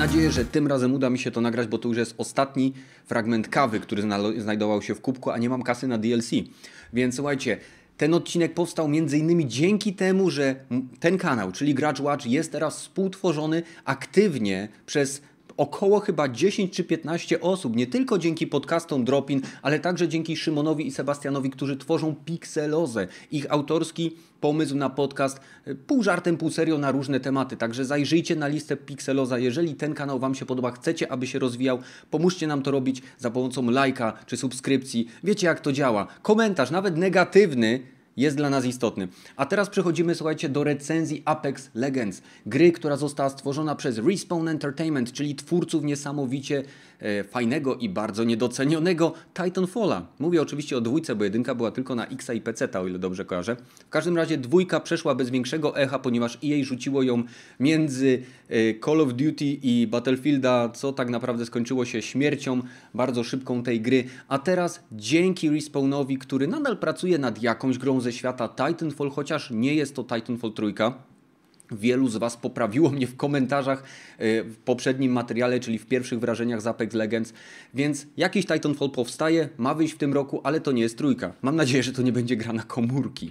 nadzieję, że tym razem uda mi się to nagrać, bo to już jest ostatni fragment kawy, który znajdował się w kubku, a nie mam kasy na DLC. Więc słuchajcie, ten odcinek powstał m.in. dzięki temu, że ten kanał, czyli Gracz Watch, jest teraz współtworzony aktywnie przez około chyba 10 czy 15 osób, nie tylko dzięki podcastom Dropin, ale także dzięki Szymonowi i Sebastianowi, którzy tworzą Pixelozę. Ich autorski pomysł na podcast, pół żartem, pół serio na różne tematy. Także zajrzyjcie na listę Pixeloza. Jeżeli ten kanał Wam się podoba, chcecie, aby się rozwijał, pomóżcie nam to robić za pomocą lajka czy subskrypcji. Wiecie, jak to działa. Komentarz, nawet negatywny, jest dla nas istotny. A teraz przechodzimy, słuchajcie, do recenzji Apex Legends. Gry, która została stworzona przez Respawn Entertainment, czyli twórców niesamowicie fajnego i bardzo niedocenionego Titanfalla. Mówię oczywiście o dwójce, bo jedynka była tylko na X i PC, o ile dobrze kojarzę. W każdym razie dwójka przeszła bez większego echa, ponieważ EA rzuciło ją między Call of Duty i Battlefielda, co tak naprawdę skończyło się śmiercią bardzo szybką tej gry. A teraz dzięki Respawnowi, który nadal pracuje nad jakąś grą ze świata Titanfall, chociaż nie jest to Titanfall 3. Wielu z Was poprawiło mnie w komentarzach w poprzednim materiale, czyli w pierwszych wrażeniach z Apex Legends. Więc jakiś Titanfall powstaje, ma wyjść w tym roku, ale to nie jest trójka. Mam nadzieję, że to nie będzie gra na komórki.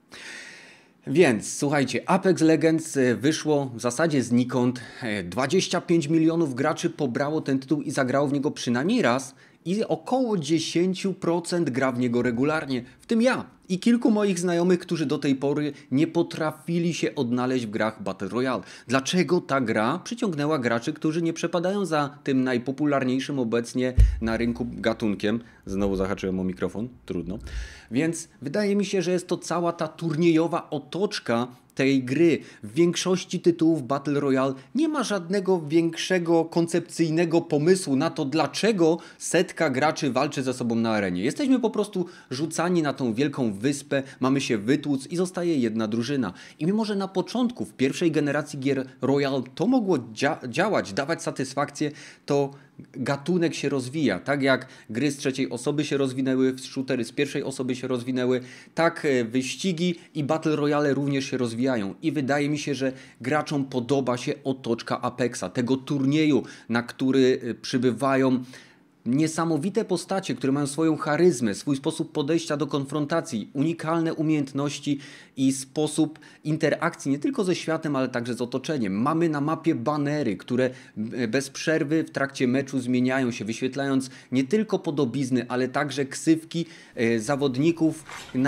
Więc słuchajcie, Apex Legends wyszło w zasadzie znikąd. 25 milionów graczy pobrało ten tytuł i zagrało w niego przynajmniej raz. I około 10% gra w niego regularnie, w tym ja i kilku moich znajomych, którzy do tej pory nie potrafili się odnaleźć w grach Battle Royale. Dlaczego ta gra przyciągnęła graczy, którzy nie przepadają za tym najpopularniejszym obecnie na rynku gatunkiem? Znowu zahaczyłem o mikrofon, trudno. Więc wydaje mi się, że jest to cała ta turniejowa otoczka tej gry. W większości tytułów Battle Royale nie ma żadnego większego koncepcyjnego pomysłu na to, dlaczego setka graczy walczy ze sobą na arenie. Jesteśmy po prostu rzucani na tą wielką wyspę, mamy się wytłuc i zostaje jedna drużyna. I mimo, że na początku, w pierwszej generacji gier Royale to mogło działać, dawać satysfakcję, to gatunek się rozwija. Tak jak gry z trzeciej osoby się rozwinęły, shootery z pierwszej osoby się rozwinęły, tak wyścigi i Battle Royale również się rozwijają. I wydaje mi się, że graczom podoba się otoczka Apexa, tego turnieju, na który przybywają niesamowite postacie, które mają swoją charyzmę, swój sposób podejścia do konfrontacji, unikalne umiejętności i sposób interakcji nie tylko ze światem, ale także z otoczeniem. Mamy na mapie banery, które bez przerwy w trakcie meczu zmieniają się, wyświetlając nie tylko podobizny, ale także ksywki zawodników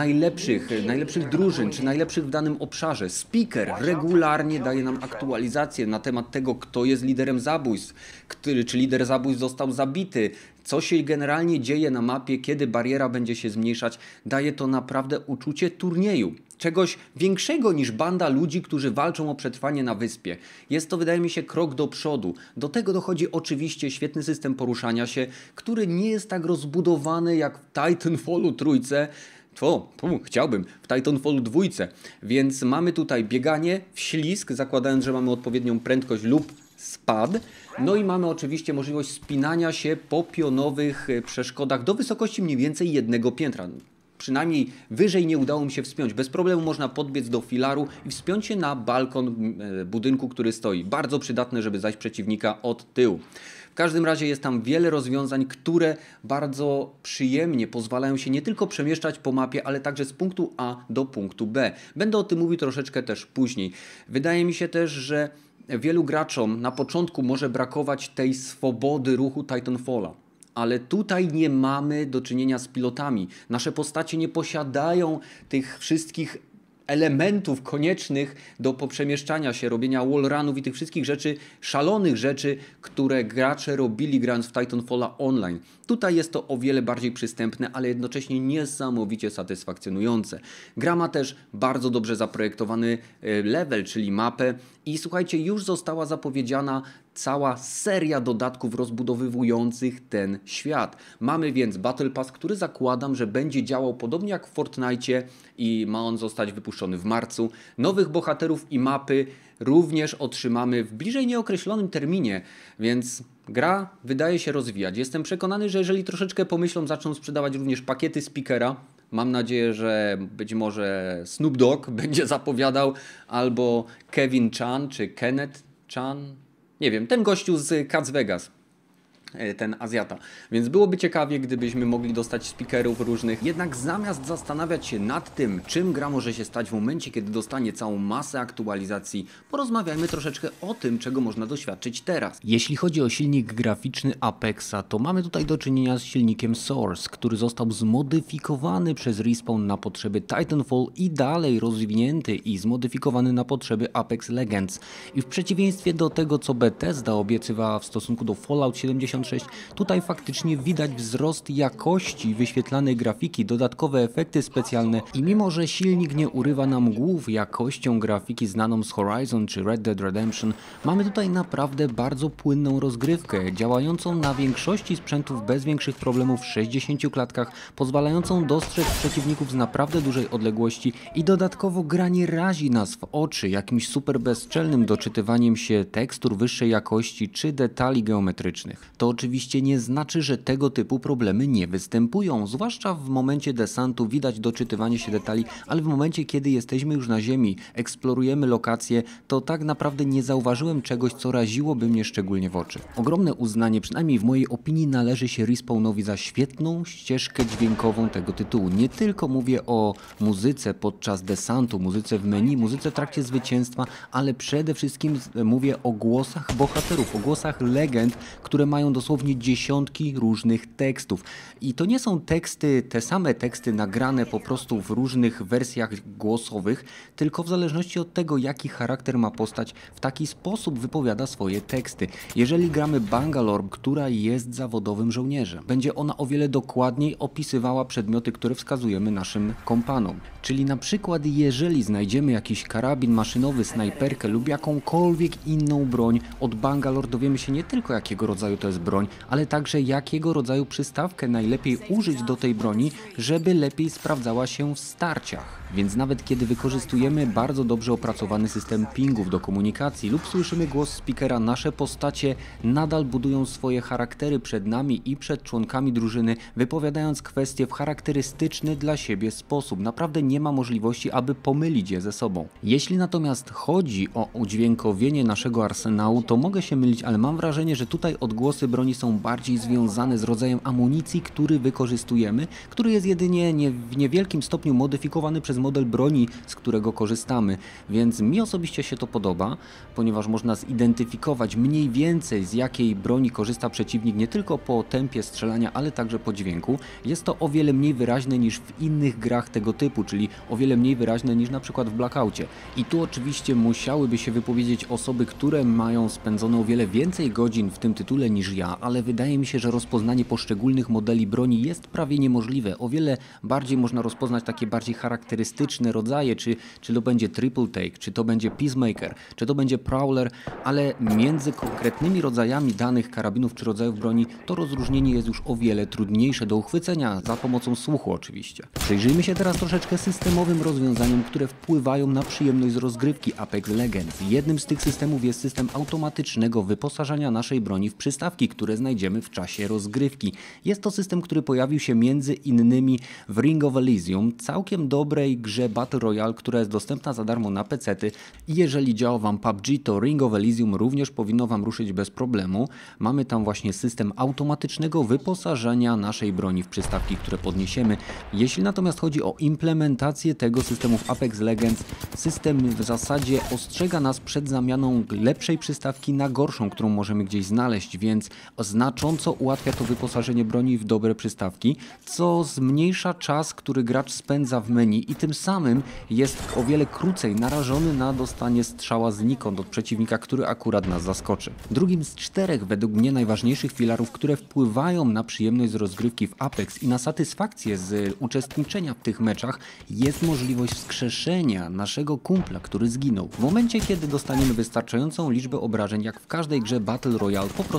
najlepszych drużyn, czy najlepszych w danym obszarze. Speaker regularnie daje nam aktualizacje na temat tego, kto jest liderem zabójstw, czy lider zabójstw został zabity, co się generalnie dzieje na mapie, kiedy bariera będzie się zmniejszać. Daje to naprawdę uczucie turnieju. Czegoś większego niż banda ludzi, którzy walczą o przetrwanie na wyspie. Jest to, wydaje mi się, krok do przodu. Do tego dochodzi oczywiście świetny system poruszania się, który nie jest tak rozbudowany jak w Titanfallu trójce. Chciałbym w Titanfallu dwójce. Więc mamy tutaj bieganie, wślizg, zakładając, że mamy odpowiednią prędkość lub spad. No i mamy oczywiście możliwość spinania się po pionowych przeszkodach do wysokości mniej więcej jednego piętra. Przynajmniej wyżej nie udało mi się wspiąć. Bez problemu można podbiec do filaru i wspiąć się na balkon budynku, który stoi. Bardzo przydatne, żeby zajść przeciwnika od tyłu. W każdym razie jest tam wiele rozwiązań, które bardzo przyjemnie pozwalają się nie tylko przemieszczać po mapie, ale także z punktu A do punktu B. Będę o tym mówił troszeczkę też później. Wydaje mi się też, że wielu graczom na początku może brakować tej swobody ruchu Titanfalla. Ale tutaj nie mamy do czynienia z pilotami. Nasze postacie nie posiadają tych wszystkich elementów koniecznych do poprzemieszczania się, robienia wallrunów i tych wszystkich rzeczy, szalonych rzeczy, które gracze robili grając w Titanfalla online. Tutaj jest to o wiele bardziej przystępne, ale jednocześnie niesamowicie satysfakcjonujące. Gra ma też bardzo dobrze zaprojektowany level, czyli mapę i słuchajcie, już została zapowiedziana cała seria dodatków rozbudowywujących ten świat. Mamy więc Battle Pass, który zakładam, że będzie działał podobnie jak w Fortnite i ma on zostać wypuszczony w marcu. Nowych bohaterów i mapy również otrzymamy w bliżej nieokreślonym terminie, więc gra wydaje się rozwijać. Jestem przekonany, że jeżeli troszeczkę pomyślą, zaczną sprzedawać również pakiety speakera. Mam nadzieję, że być może Snoop Dogg będzie zapowiadał, albo Kevin Chan, czy Kenneth Chan. Nie wiem, ten gościu z Cats Vegas. Ten Azjata. Więc byłoby ciekawie, gdybyśmy mogli dostać speakerów różnych. Jednak zamiast zastanawiać się nad tym, czym gra może się stać w momencie, kiedy dostanie całą masę aktualizacji, porozmawiajmy troszeczkę o tym, czego można doświadczyć teraz. Jeśli chodzi o silnik graficzny Apexa, to mamy tutaj do czynienia z silnikiem Source, który został zmodyfikowany przez Respawn na potrzeby Titanfall i dalej rozwinięty i zmodyfikowany na potrzeby Apex Legends. I w przeciwieństwie do tego, co Bethesda obiecywała w stosunku do Fallout 76, tutaj faktycznie widać wzrost jakości wyświetlanej grafiki, dodatkowe efekty specjalne i mimo, że silnik nie urywa nam głów jakością grafiki znaną z Horizon czy Red Dead Redemption, mamy tutaj naprawdę bardzo płynną rozgrywkę, działającą na większości sprzętów bez większych problemów w 60 klatkach, pozwalającą dostrzec przeciwników z naprawdę dużej odległości i dodatkowo gra nie razi nas w oczy jakimś super bezczelnym doczytywaniem się tekstur wyższej jakości czy detali geometrycznych. To oczywiście nie znaczy, że tego typu problemy nie występują, zwłaszcza w momencie desantu widać doczytywanie się detali, ale w momencie, kiedy jesteśmy już na ziemi, eksplorujemy lokacje, to tak naprawdę nie zauważyłem czegoś, co raziłoby mnie szczególnie w oczy. Ogromne uznanie, przynajmniej w mojej opinii, należy się Respawnowi za świetną ścieżkę dźwiękową tego tytułu. Nie tylko mówię o muzyce podczas desantu, muzyce w menu, muzyce w trakcie zwycięstwa, ale przede wszystkim mówię o głosach bohaterów, o głosach legend, które mają dosłownie dziesiątki różnych tekstów. I to nie są teksty, te same teksty nagrane po prostu w różnych wersjach głosowych, tylko w zależności od tego, jaki charakter ma postać, w taki sposób wypowiada swoje teksty. Jeżeli gramy Bangalore, która jest zawodowym żołnierzem, będzie ona o wiele dokładniej opisywała przedmioty, które wskazujemy naszym kompanom. Czyli na przykład jeżeli znajdziemy jakiś karabin maszynowy, snajperkę lub jakąkolwiek inną broń, od Bangalore dowiemy się nie tylko jakiego rodzaju to jest broń, ale także jakiego rodzaju przystawkę najlepiej użyć do tej broni, żeby lepiej sprawdzała się w starciach. Więc nawet kiedy wykorzystujemy bardzo dobrze opracowany system pingów do komunikacji lub słyszymy głos speakera, nasze postacie nadal budują swoje charaktery przed nami i przed członkami drużyny, wypowiadając kwestie w charakterystyczny dla siebie sposób. Naprawdę nie ma możliwości, aby pomylić je ze sobą. Jeśli natomiast chodzi o udźwiękowienie naszego arsenału, to mogę się mylić, ale mam wrażenie, że tutaj odgłosy broni są bardziej związane z rodzajem amunicji, który wykorzystujemy, który jest jedynie w niewielkim stopniu modyfikowany przez model broni, z którego korzystamy, więc mi osobiście się to podoba, ponieważ można zidentyfikować mniej więcej z jakiej broni korzysta przeciwnik nie tylko po tempie strzelania, ale także po dźwięku. Jest to o wiele mniej wyraźne niż w innych grach tego typu, czyli o wiele mniej wyraźne niż na przykład w Blackoutie. I tu oczywiście musiałyby się wypowiedzieć osoby, które mają spędzone o wiele więcej godzin w tym tytule niż ja, ale wydaje mi się, że rozpoznanie poszczególnych modeli broni jest prawie niemożliwe. O wiele bardziej można rozpoznać takie bardziej charakterystyczne rodzaje, czy to będzie Triple Take, czy to będzie Peacemaker, czy to będzie Prowler, ale między konkretnymi rodzajami danych karabinów czy rodzajów broni to rozróżnienie jest już o wiele trudniejsze do uchwycenia, za pomocą słuchu oczywiście. Przyjrzyjmy się teraz troszeczkę systemowym rozwiązaniom, które wpływają na przyjemność z rozgrywki Apex Legends. Jednym z tych systemów jest system automatycznego wyposażania naszej broni w przystawki, które znajdziemy w czasie rozgrywki. Jest to system, który pojawił się między innymi w Ring of Elysium, całkiem dobrej grze Battle Royale, która jest dostępna za darmo na PC-ty i jeżeli działa Wam PUBG, to Ring of Elysium również powinno Wam ruszyć bez problemu. Mamy tam właśnie system automatycznego wyposażenia naszej broni w przystawki, które podniesiemy. Jeśli natomiast chodzi o implementację tego systemu w Apex Legends, system w zasadzie ostrzega nas przed zamianą lepszej przystawki na gorszą, którą możemy gdzieś znaleźć, więc znacząco ułatwia to wyposażenie broni w dobre przystawki, co zmniejsza czas, który gracz spędza w menu i tym samym jest o wiele krócej narażony na dostanie strzała znikąd od przeciwnika, który akurat nas zaskoczy. Drugim z 4 według mnie najważniejszych filarów, które wpływają na przyjemność z rozgrywki w Apex i na satysfakcję z uczestniczenia w tych meczach jest możliwość wskrzeszenia naszego kumpla, który zginął. W momencie, kiedy dostaniemy wystarczającą liczbę obrażeń, jak w każdej grze Battle Royale, po prostu jesteśmy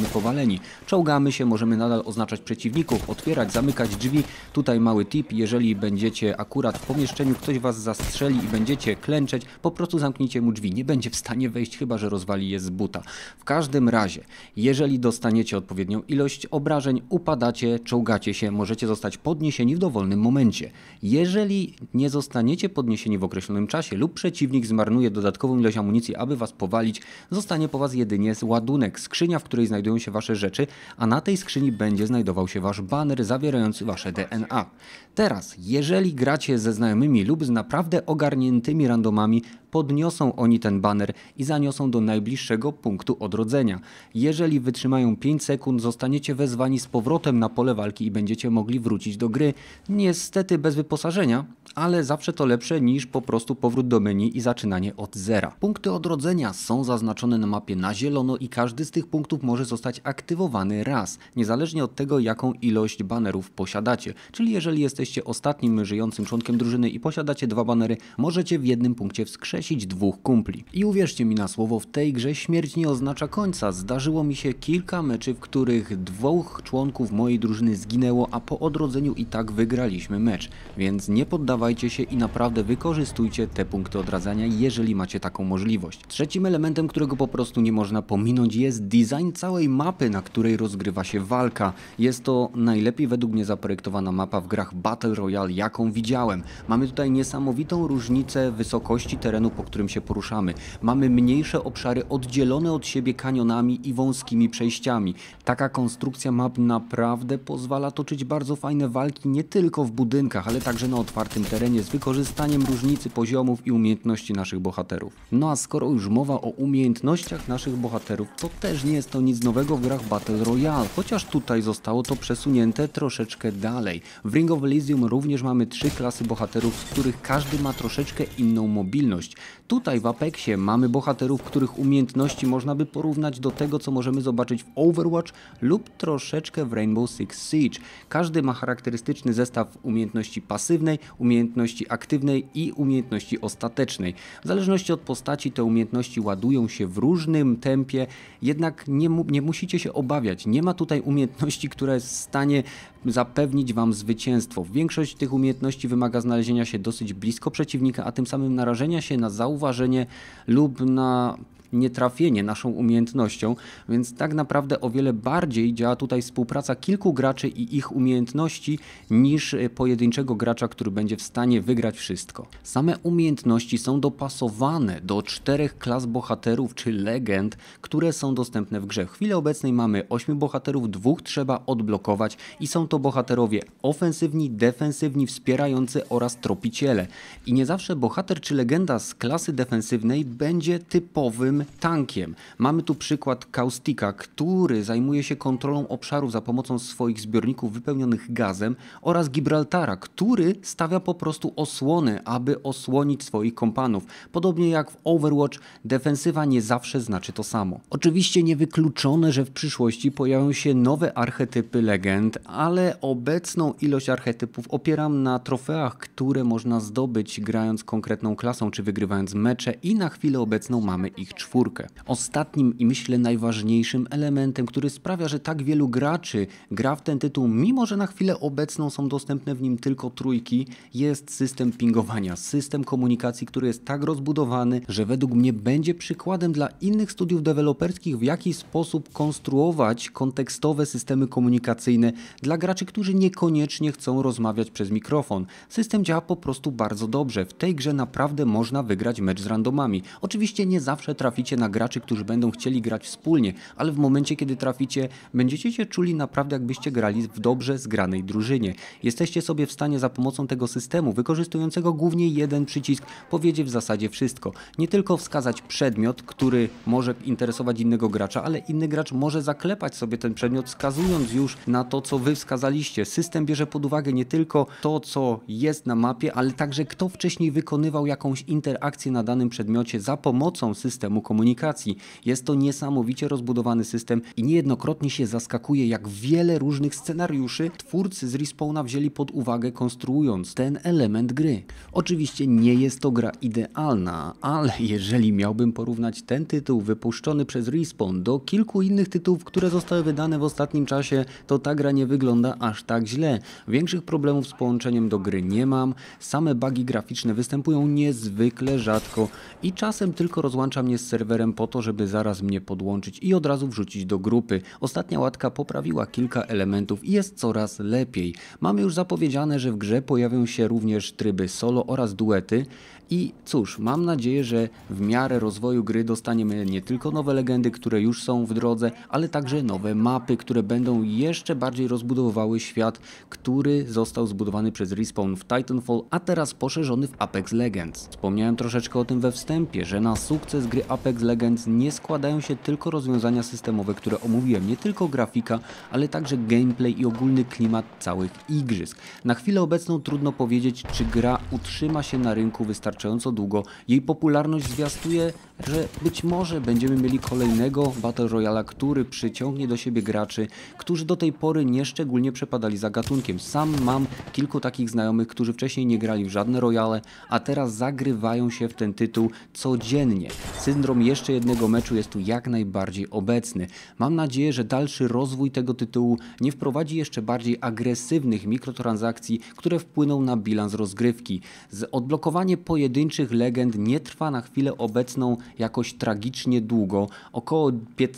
zostaniemy powaleni. Czołgamy się, możemy nadal oznaczać przeciwników, otwierać, zamykać drzwi. Tutaj mały tip, jeżeli będziecie akurat w pomieszczeniu, ktoś was zastrzeli i będziecie klęczeć, po prostu zamknijcie mu drzwi. Nie będzie w stanie wejść, chyba że rozwali je z buta. W każdym razie, jeżeli dostaniecie odpowiednią ilość obrażeń, upadacie, czołgacie się, możecie zostać podniesieni w dowolnym momencie. Jeżeli nie zostaniecie podniesieni w określonym czasie lub przeciwnik zmarnuje dodatkową ilość amunicji, aby was powalić, zostanie po was jedynie ładunek, skrzynia, w której znajdują się wasze rzeczy, a na tej skrzyni będzie znajdował się wasz baner zawierający wasze DNA. Teraz, jeżeli gracie ze znajomymi lub z naprawdę ogarniętymi randomami, podniosą oni ten baner i zaniosą do najbliższego punktu odrodzenia. Jeżeli wytrzymają 5 sekund, zostaniecie wezwani z powrotem na pole walki i będziecie mogli wrócić do gry. Niestety bez wyposażenia, ale zawsze to lepsze niż po prostu powrót do menu i zaczynanie od zera. Punkty odrodzenia są zaznaczone na mapie na zielono i każdy z tych punktów może zostać aktywowany raz, niezależnie od tego, jaką ilość banerów posiadacie. Czyli jeżeli jesteście ostatnim żyjącym członkiem drużyny i posiadacie 2 banery, możecie w jednym punkcie wskrzesić 2 kumpli. I uwierzcie mi na słowo, w tej grze śmierć nie oznacza końca. Zdarzyło mi się kilka meczy, w których 2 członków mojej drużyny zginęło, a po odrodzeniu i tak wygraliśmy mecz. Więc nie poddawajcie się i naprawdę wykorzystujcie te punkty odradzania, jeżeli macie taką możliwość. Trzecim elementem, którego po prostu nie można pominąć, jest design całej mapy, na której rozgrywa się walka. Jest to najlepiej według mnie zaprojektowana mapa w grach Battle Royale, jaką widziałem. Mamy tutaj niesamowitą różnicę wysokości terenu, po którym się poruszamy. Mamy mniejsze obszary oddzielone od siebie kanionami i wąskimi przejściami. Taka konstrukcja map naprawdę pozwala toczyć bardzo fajne walki nie tylko w budynkach, ale także na otwartym terenie z wykorzystaniem różnicy poziomów i umiejętności naszych bohaterów. No a skoro już mowa o umiejętnościach naszych bohaterów, to też nie jest to nic nowego w grach Battle Royale, chociaż tutaj zostało to przesunięte troszeczkę dalej. W Ring of Elysium również mamy 3 klasy bohaterów, z których każdy ma troszeczkę inną mobilność. Tutaj w Apexie mamy bohaterów, których umiejętności można by porównać do tego, co możemy zobaczyć w Overwatch lub troszeczkę w Rainbow Six Siege. Każdy ma charakterystyczny zestaw umiejętności pasywnej, umiejętności aktywnej i umiejętności ostatecznej. W zależności od postaci te umiejętności ładują się w różnym tempie, jednak nie musicie się obawiać. Nie ma tutaj umiejętności, która jest w stanie zapewnić wam zwycięstwo. Większość tych umiejętności wymaga znalezienia się dosyć blisko przeciwnika, a tym samym narażenia się na zauważenie lub na nietrafienie naszą umiejętnością, więc tak naprawdę o wiele bardziej działa tutaj współpraca kilku graczy i ich umiejętności niż pojedynczego gracza, który będzie w stanie wygrać wszystko. Same umiejętności są dopasowane do 4 klas bohaterów czy legend, które są dostępne w grze. W chwili obecnej mamy 8 bohaterów, 2 trzeba odblokować i są to bohaterowie ofensywni, defensywni, wspierający oraz tropiciele. I nie zawsze bohater czy legenda z klasy defensywnej będzie typowym tankiem. Mamy tu przykład Kaustika, który zajmuje się kontrolą obszarów za pomocą swoich zbiorników wypełnionych gazem, oraz Gibraltara, który stawia po prostu osłony, aby osłonić swoich kompanów. Podobnie jak w Overwatch, defensywa nie zawsze znaczy to samo. Oczywiście niewykluczone, że w przyszłości pojawią się nowe archetypy legend, ale obecną ilość archetypów opieram na trofeach, które można zdobyć grając konkretną klasą czy wygrywając mecze, i na chwilę obecną mamy ich 4. Ostatnim i myślę najważniejszym elementem, który sprawia, że tak wielu graczy gra w ten tytuł, mimo że na chwilę obecną są dostępne w nim tylko 3, jest system pingowania, system komunikacji, który jest tak rozbudowany, że według mnie będzie przykładem dla innych studiów deweloperskich, w jaki sposób konstruować kontekstowe systemy komunikacyjne dla graczy, którzy niekoniecznie chcą rozmawiać przez mikrofon. System działa po prostu bardzo dobrze. W tej grze naprawdę można wygrać mecz z randomami. Oczywiście nie zawsze traficie na graczy, którzy będą chcieli grać wspólnie, ale w momencie, kiedy traficie, będziecie się czuli naprawdę, jakbyście grali w dobrze zgranej drużynie. Jesteście sobie w stanie za pomocą tego systemu, wykorzystującego głównie jeden przycisk, powiedzieć w zasadzie wszystko. Nie tylko wskazać przedmiot, który może interesować innego gracza, ale inny gracz może zaklepać sobie ten przedmiot, wskazując już na to, co wy wskazaliście. System bierze pod uwagę nie tylko to, co jest na mapie, ale także kto wcześniej wykonywał jakąś interakcję na danym przedmiocie za pomocą systemu komunikacji. Jest to niesamowicie rozbudowany system i niejednokrotnie się zaskakuje, jak wiele różnych scenariuszy twórcy z Respawna wzięli pod uwagę, konstruując ten element gry. Oczywiście nie jest to gra idealna, ale jeżeli miałbym porównać ten tytuł wypuszczony przez Respawn do kilku innych tytułów, które zostały wydane w ostatnim czasie, to ta gra nie wygląda aż tak źle. Większych problemów z połączeniem do gry nie mam, same bugi graficzne występują niezwykle rzadko i czasem tylko rozłącza mnie z serwerem po to, żeby zaraz mnie podłączyć i od razu wrzucić do grupy. Ostatnia łatka poprawiła kilka elementów i jest coraz lepiej. Mamy już zapowiedziane, że w grze pojawią się również tryby solo oraz duety. I cóż, mam nadzieję, że w miarę rozwoju gry dostaniemy nie tylko nowe legendy, które już są w drodze, ale także nowe mapy, które będą jeszcze bardziej rozbudowywały świat, który został zbudowany przez Respawn w Titanfall, a teraz poszerzony w Apex Legends. Wspomniałem troszeczkę o tym we wstępie, że na sukces gry Apex Legends nie składają się tylko rozwiązania systemowe, które omówiłem, nie tylko grafika, ale także gameplay i ogólny klimat całych igrzysk. Na chwilę obecną trudno powiedzieć, czy gra utrzyma się na rynku wystarczająco długo. Jej popularność zwiastuje, że być może będziemy mieli kolejnego Battle Royala, który przyciągnie do siebie graczy, którzy do tej pory nie szczególnie przepadali za gatunkiem. Sam mam kilku takich znajomych, którzy wcześniej nie grali w żadne royale, a teraz zagrywają się w ten tytuł codziennie. Syndrom jeszcze jednego meczu jest tu jak najbardziej obecny. Mam nadzieję, że dalszy rozwój tego tytułu nie wprowadzi jeszcze bardziej agresywnych mikrotransakcji, które wpłyną na bilans rozgrywki. Odblokowanie pojedynczych legend nie trwa na chwilę obecną jakoś tragicznie długo, około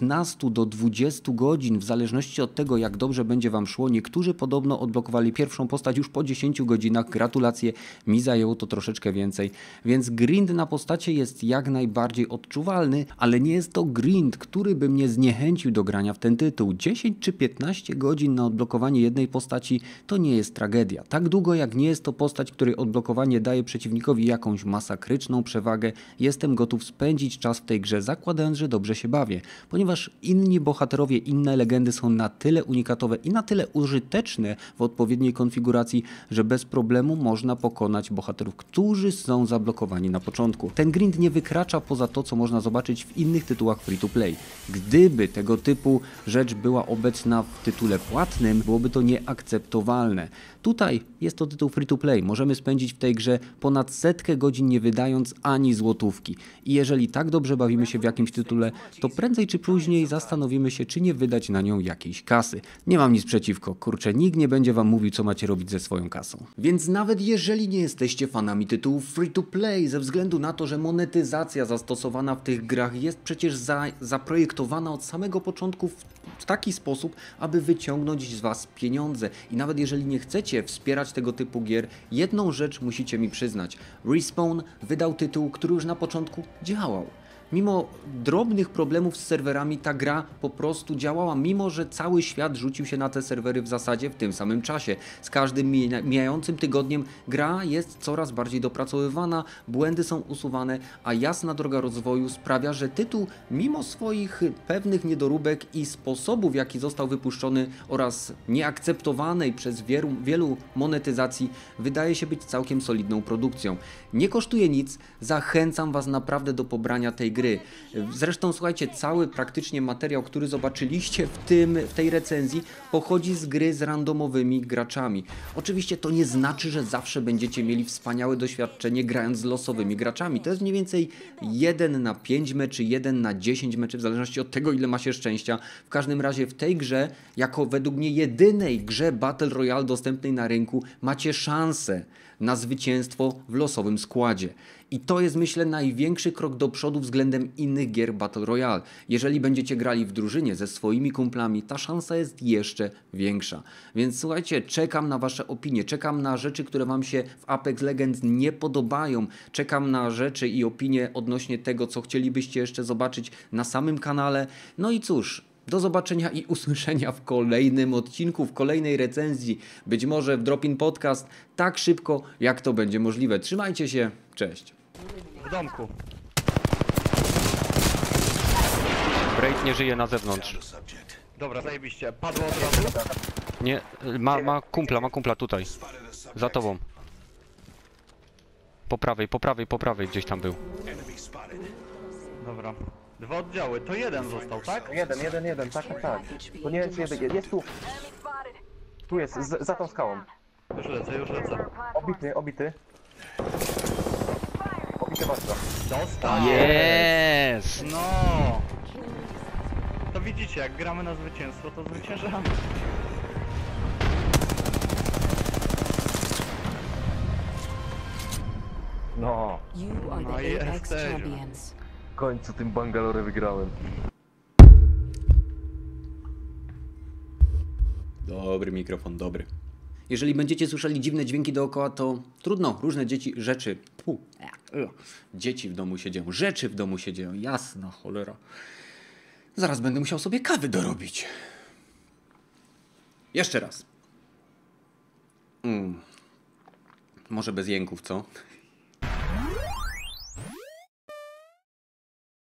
15 do 20 godzin w zależności od tego, jak dobrze będzie Wam szło. Niektórzy podobno odblokowali pierwszą postać już po 10 godzinach, gratulacje, mi zajęło to troszeczkę więcej, więc grind na postacie jest jak najbardziej odczuwalny, ale nie jest to grind, który by mnie zniechęcił do grania w ten tytuł. 10 czy 15 godzin na odblokowanie jednej postaci to nie jest tragedia. Tak długo jak nie jest to postać, której odblokowanie daje przeciwnikowi jakąś masakryczną przewagę, jestem gotów spędzić czas w tej grze, zakładając, że dobrze się bawię, ponieważ inni bohaterowie, inne legendy są na tyle unikatowe i na tyle użyteczne w odpowiedniej konfiguracji, że bez problemu można pokonać bohaterów, którzy są zablokowani na początku. Ten grind nie wykracza poza to, co można zobaczyć w innych tytułach free-to-play. Gdyby tego typu rzecz była obecna w tytule płatnym, byłoby to nieakceptowalne. Tutaj jest to tytuł free-to-play. Możemy spędzić w tej grze ponad 100 godzin nie wydając ani złotówki. I jeżeli tak dobrze bawimy się w jakimś tytule, to prędzej czy później zastanowimy się, czy nie wydać na nią jakiejś kasy. Nie mam nic przeciwko, kurczę, nikt nie będzie Wam mówił, co macie robić ze swoją kasą. Więc nawet jeżeli nie jesteście fanami tytułów free-to-play, ze względu na to, że monetyzacja zastosowana w tych grach jest przecież zaprojektowana od samego początku w taki sposób, aby wyciągnąć z Was pieniądze. I nawet jeżeli nie chcecie wspierać tego typu gier, jedną rzecz musicie mi przyznać. Respawn wydał tytuł, który już na początku działał. Mimo drobnych problemów z serwerami ta gra po prostu działała, mimo że cały świat rzucił się na te serwery w zasadzie w tym samym czasie. Z każdym mijającym tygodniem gra jest coraz bardziej dopracowywana, błędy są usuwane, a jasna droga rozwoju sprawia, że tytuł mimo swoich pewnych niedoróbek i sposobu, w jaki został wypuszczony oraz nieakceptowanej przez wielu monetyzacji, wydaje się być całkiem solidną produkcją. Nie kosztuje nic, zachęcam Was naprawdę do pobrania tej gry. Zresztą słuchajcie, cały praktycznie materiał, który zobaczyliście w tej recenzji, pochodzi z gry z randomowymi graczami. Oczywiście to nie znaczy, że zawsze będziecie mieli wspaniałe doświadczenie grając z losowymi graczami. To jest mniej więcej 1 na 5 meczy, 1 na 10 meczy, w zależności od tego, ile ma się szczęścia. W każdym razie w tej grze, jako według mnie jedynej grze Battle Royale dostępnej na rynku, macie szansę na zwycięstwo w losowym składzie. I to jest, myślę, największy krok do przodu względem innych gier Battle Royale. Jeżeli będziecie grali w drużynie ze swoimi kumplami, ta szansa jest jeszcze większa. Więc słuchajcie, czekam na Wasze opinie, czekam na rzeczy, które Wam się w Apex Legends nie podobają, czekam na rzeczy i opinie odnośnie tego, co chcielibyście jeszcze zobaczyć na samym kanale. No i cóż, do zobaczenia i usłyszenia w kolejnym odcinku, w kolejnej recenzji, być może w Drop-In Podcast, tak szybko jak to będzie możliwe. Trzymajcie się, cześć. W domku. Braid nie żyje na zewnątrz. Dobra, zajebiście. Padło od razu. Nie, ma kumpla tutaj. Za tobą. Po prawej gdzieś tam był. Dobra. 2 oddziały, to jeden został, tak? Jeden, tak. To nie jest jeden, jest tu. Tu jest, za tą skałą. Już lecę. Obity. Obity bardzo. Dostał! Jest! No! To widzicie, jak gramy na zwycięstwo, to zwyciężamy. No, You are No the i Apex jesteśmy. champions. w końcu tym Bangalore wygrałem. Dobry mikrofon, dobry. Jeżeli będziecie słyszeli dziwne dźwięki dookoła, to trudno, różne dzieci w domu się dzieją, rzeczy w domu się dzieją, jasna cholera. Zaraz będę musiał sobie kawy dorobić. Jeszcze raz. Może bez jęków, co?